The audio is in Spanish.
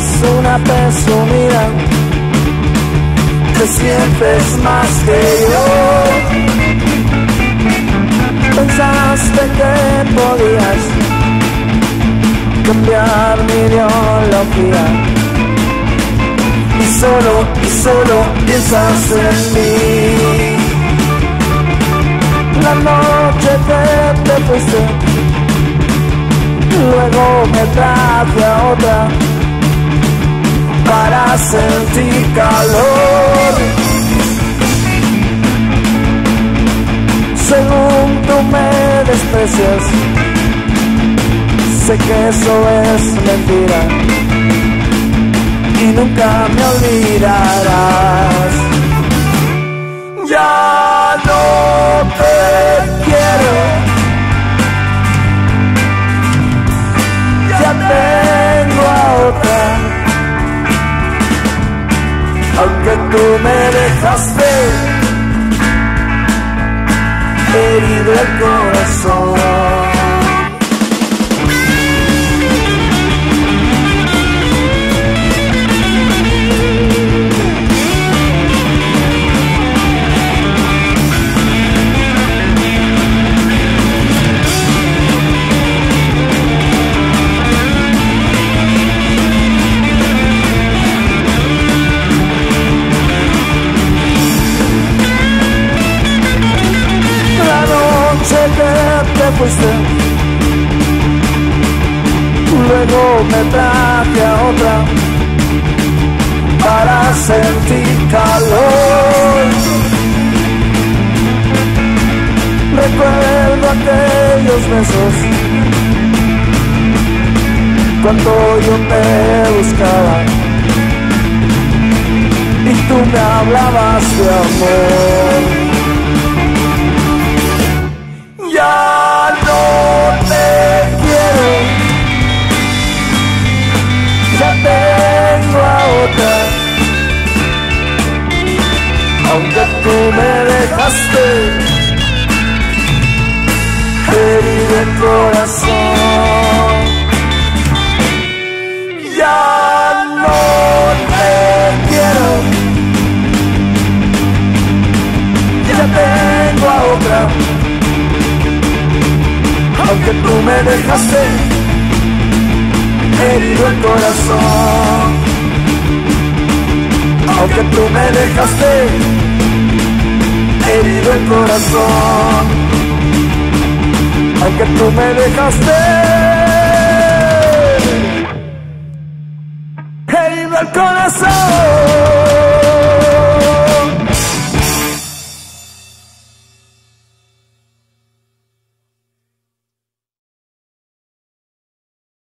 es una presumida, te sientes más que yo. Pensaste que podías cambiar mi ideología y solo piensas en mí. La noche que te fuiste, luego me traje a otra para sentir calor. Según tú me desprecias, sé que eso es mentira y nunca me olvidarás. Ya no te quiero, ya tengo a otra, aunque tú me dejaste herido el corazón. Te fuiste, luego me traje a otra para sentir calor. Recuerdo aquellos besos cuando yo te buscaba y tú me hablabas de amor. Ya no te quiero, ya tengo a otra, aunque tú me dejaste herido el corazón. Ya no te quiero, ya tengo a otra, aunque tú me dejaste herido el corazón. Aunque tú me dejaste herido el corazón. Aunque tú me dejaste herido el corazón.